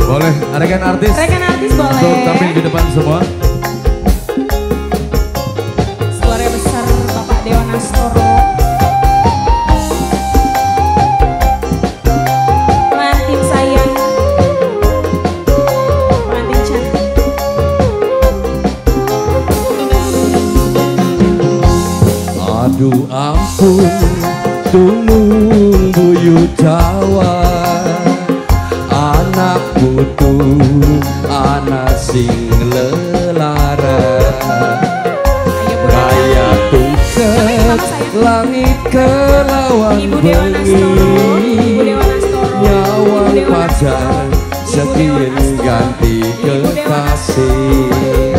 Boleh, rekan artis. Rekan artis boleh. Untuk tampil di depan semua. Suara besar Bapak Dewan Astoro. Pengantin sayang. Pengantin cantik. Aduh ampun, tulung buyut Jawa. Anak putu, anak sing lelara. Kaya tungket, langit kelawan bengi. Nyawang pacar, sekian ganti kekasih.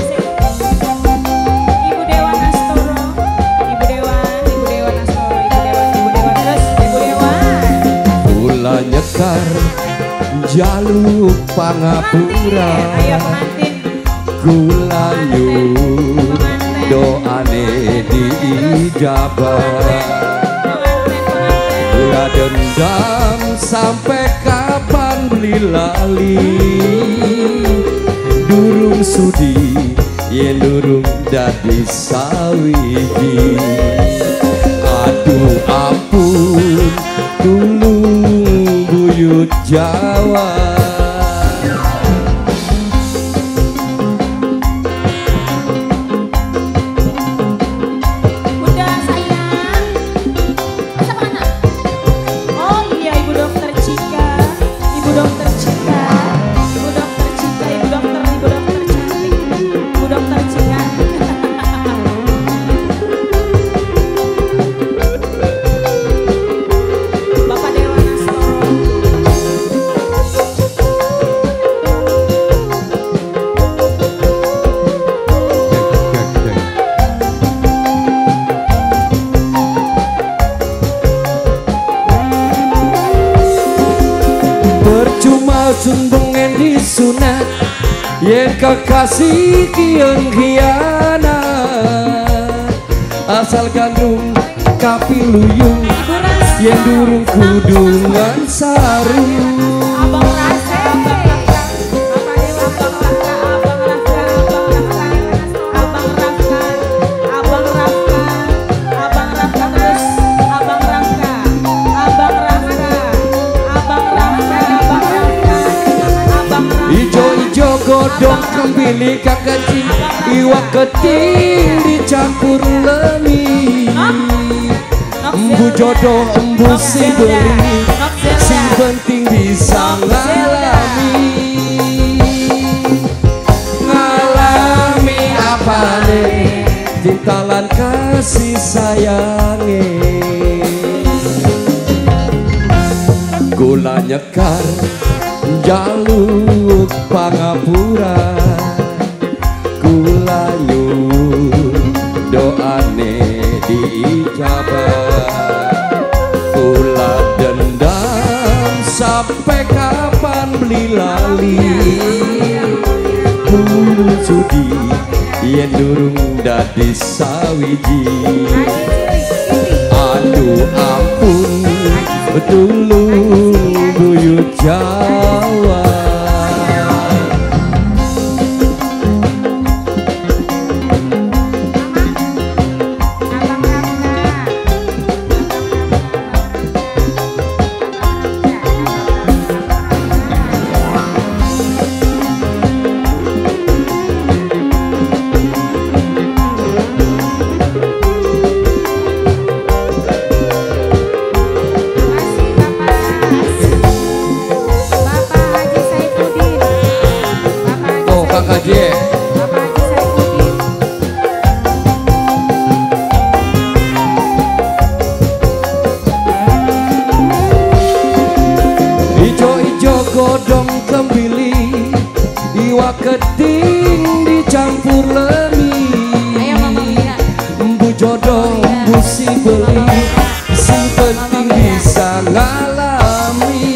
Nyekar jaluk pangapura, gulayu doane diijabah. Gula dendam sampai kapan beli lali. Durung sudi yen durung dadi sawiji. Aduh ampun tulung buyut Jawa. Bunda sayang, masa mana? Oh iya, Ibu Dokter Cika, Ibu Dokter Cika, Ibu Dokter Cika, Ibu Dokter cantik, Ibu Dokter Cika. Percuma sumbengen disunat, yen kekasih kian khianat. Asal gandrung kapiluyung, yen durung kudungan sarung. Abang Rasa, Abang Rafka, terus Abang Rafka. Ijo-ijo godong kembili kakaci, iwak keting dicampur lemi. Embu jodoh embu si beli, sing penting bisa ngalami. Ngalami apane cintalan kasih sayange. Gula nyekar jaluk pangapura, gulayu doane diijabah. Gula dendam sampai kapan beli lali. Bulu sudi yen durung dadi sawiji. Aduh ampun tulung buyut Jawa. Ijo-ijo godong kembili, iwak keting dicampur lemi. Embu jodoh embu si beli, sing penting bisa ngalami.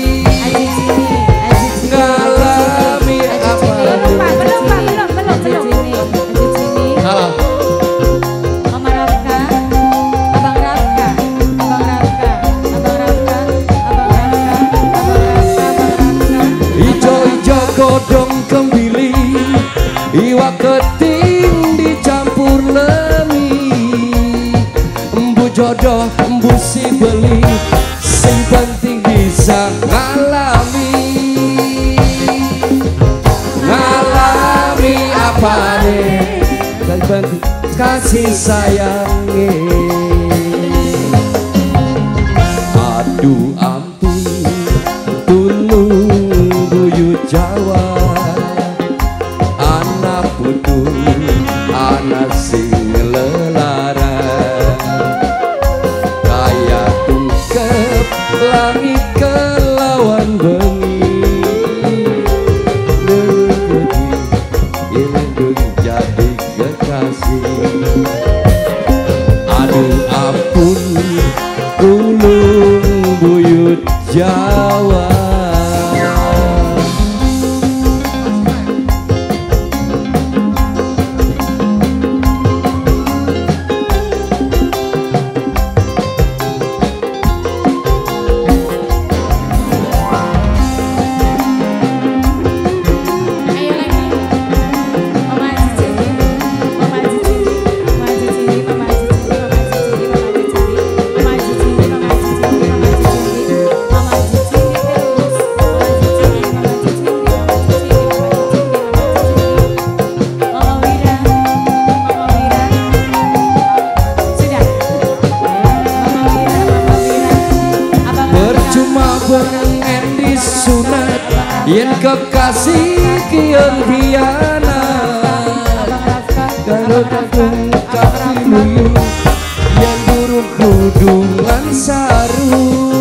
Ngalami apa? Belum. Ijo-ijo embusi beli, sing penting bisa ngalami apa nih, sing penting kasih sayangnya. Aduh ampun, tulung buyut Jawa, anak putu, anak sing lelara, kaya tungkep langit kelawan bengi, negeri indung jadi kekasih. Aduh ampun, tulung buyut Jawa. Bengen disunat yen kekasih kian hianat, karo kakung kapiluyu yen buruk kudungan saru.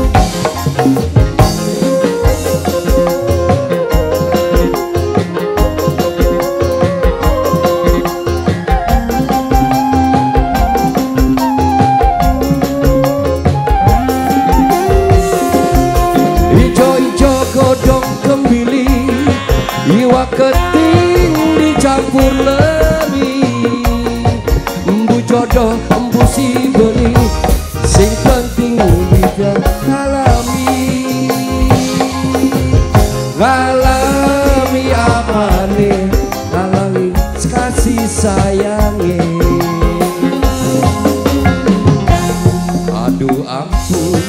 Ijo-ijo godong kembili, iwa keting dicampur lemi, embu jodoh embu si beli, sing penting bisa ngalami apa nih, ngalami kasih sayangnya. Aduh ampun,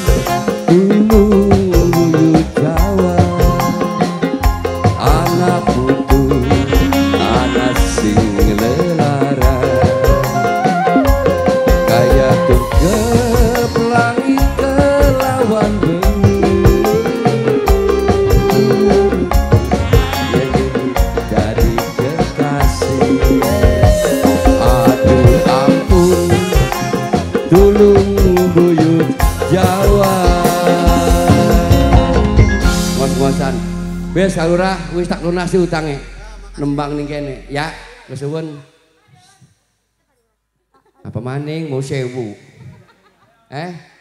tulung buyut Jawa. Ngos-ngosan wis kalurah wis tak lunasi utange nembang ning kene ya. Kesuwun apa maning mau 1000